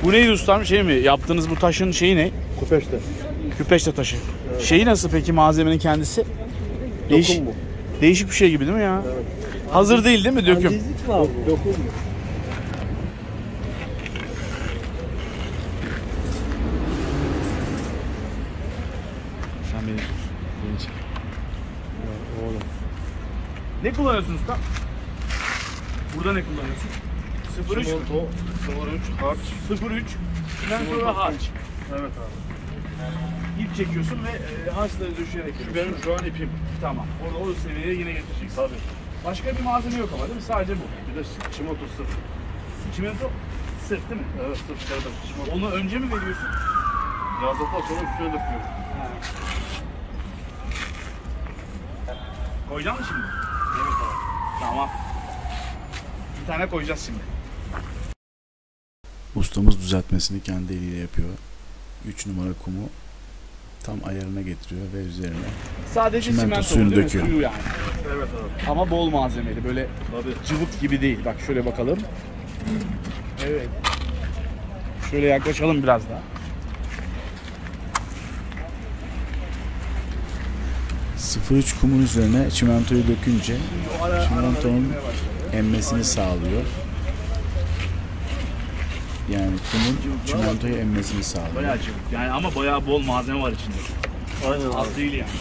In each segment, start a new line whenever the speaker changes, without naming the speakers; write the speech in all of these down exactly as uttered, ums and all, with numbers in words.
Bu neydi ustam? Şey mi? Yaptığınız bu taşın şeyi ne?
Küpeşte.
Küpeşte taşı. Evet. Şeyi nasıl peki malzemenin kendisi? Değiş
Dokun mu?
Değişik bir şey gibi değil mi ya?
Evet.
Hazır değil değil mi döküm?
Andezit mi abi? Dokun mu?
Sen beni tut. Beni çek.
Ya, oğlum.
Ne kullanıyorsun usta? Burada ne kullanıyorsun? sıfır üç
Çimento, sıfır üç, harç.
sıfır üç çimento ve harç.
Evet abi.
İp çekiyorsun ve e, harçları düşürerek
Şu benim şu an ipim.
Tamam. Orada o seviyeye yine getireceksin.
Tabii.
Başka bir malzeme yok ama değil mi? Sadece bu.
Bir de çimento sırf.
Çimento sırf değil mi?
Evet sırf şerbet. Çimento.
Onu önce mi veriyorsun?
Yazdıktan sonra üstüne döküyorum.
Ha. Koyacak mısın şimdi?
Evet abi.
Tamam. Bir tane koyacağız şimdi.
Ustamız düzeltmesini kendi eliyle yapıyor. üç numara kumu tam ayarına getiriyor ve üzerine
Sadece
çimento
çimento
suyunu
değil mi?
döküyor.
Suyu yani.
Evet abi.
Ama bol malzemeli. Böyle
Tabii.
cıvık gibi değil. Bak şöyle bakalım. Evet. Şöyle yaklaşalım biraz daha.
sıfır üç kumun üzerine çimentoyu dökünce çimentonun emmesini sağlıyor. Yani kumun çimentoyu emmesini sağlıyor.
Bayağı cıvık. Yani ama bayağı bol malzeme var içinde.
Aynen
Az
abi.
değil yani.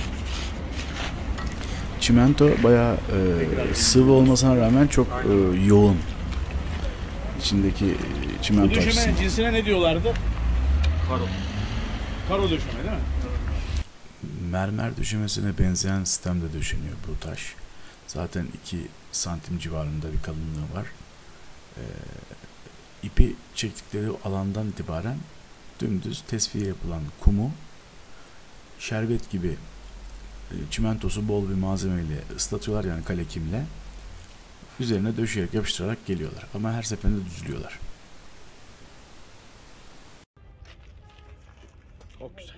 Çimento bayağı e, sıvı olmasına rağmen çok e, yoğun. İçindeki e,
Bu
çimento
döşeme
açısından.
cinsine ne diyorlardı?
Karo.
Karo döşeme değil mi?
Mermer döşemesine benzeyen sistemde döşeniyor bu taş. Zaten iki santim civarında bir kalınlığı var. Ee, ipi çektikleri alandan itibaren dümdüz tesviye yapılan kumu şerbet gibi e, çimentosu bol bir malzemeyle ıslatıyorlar, yani kalekimle. Üzerine döşeyerek yapıştırarak geliyorlar. Ama her seferinde düzlüyorlar.
Çok güzel.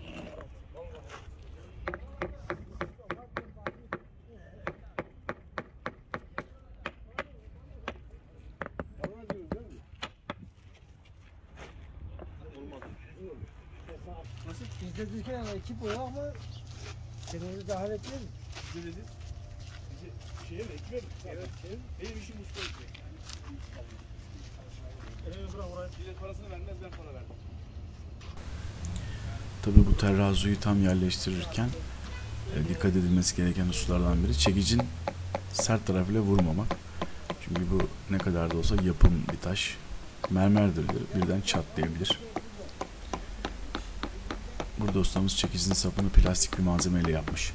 Nasıl? Biz de Türkiye'den yani ekip oluyor ama kendimizi dahil etmeyiz.
Ne dedi? Bizi şeye mi? Ekibe mi? Evet. Benim işim usta ekmek. Elimi bırak oraya. Bir de parasını vermez, ben para verdim.
Tabii bu terazuyu tam yerleştirirken e, dikkat edilmesi gereken hususlardan biri çekicin sert tarafıyla vurmamak. Çünkü bu ne kadar da olsa yapım bir taş. Mermerdir, birden çatlayabilir. Burada ustamız çekicinin sapını plastik bir malzemeyle yapmış.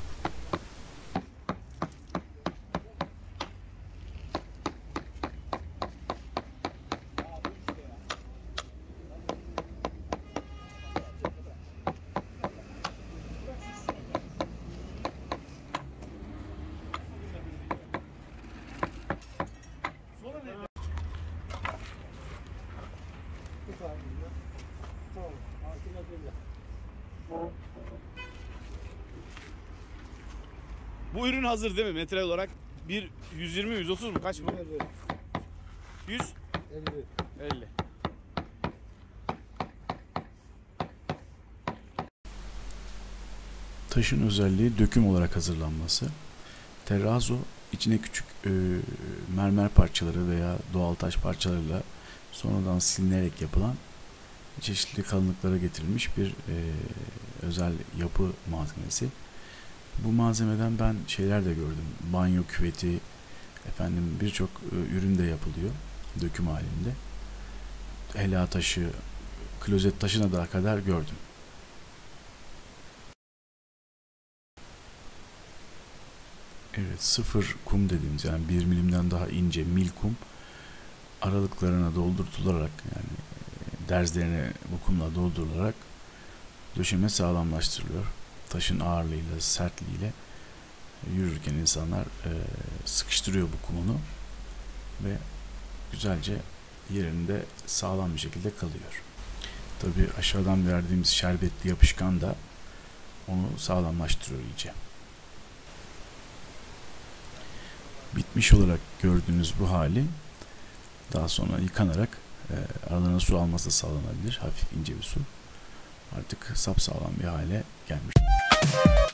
Tamam. Altına böyle.
Bu ürün hazır değil mi? Metre olarak bir yüz yirmi yüz otuz mu? Kaç bu? yüz
elli.
elli.
Taşın özelliği döküm olarak hazırlanması. Terrazzo içine küçük e, mermer parçaları veya doğal taş parçalarıyla sonradan silinerek yapılan çeşitli kalınlıklara getirilmiş bir e, özel yapı malzemesi. Bu malzemeden ben şeyler de gördüm. Banyo küveti, efendim birçok e, ürün de yapılıyor döküm halinde. Helva taşı, klozet taşına da kadar gördüm. Evet, sıfır kum dediğimiz, yani bir milimden daha ince mil kum aralıklarına doldurtularak, yani derzlerine bu kumla doldurularak döşeme sağlamlaştırılıyor. Taşın ağırlığıyla, sertliğiyle yürürken insanlar e, sıkıştırıyor bu kumunu ve güzelce yerinde sağlam bir şekilde kalıyor. Tabii aşağıdan verdiğimiz şerbetli yapışkan da onu sağlamlaştırıyor iyice. Bitmiş olarak gördüğünüz bu hali daha sonra yıkanarak e, aralarına su alması da sağlanabilir. Hafif ince bir su. Artık sapsağlam bir hale gelmiş.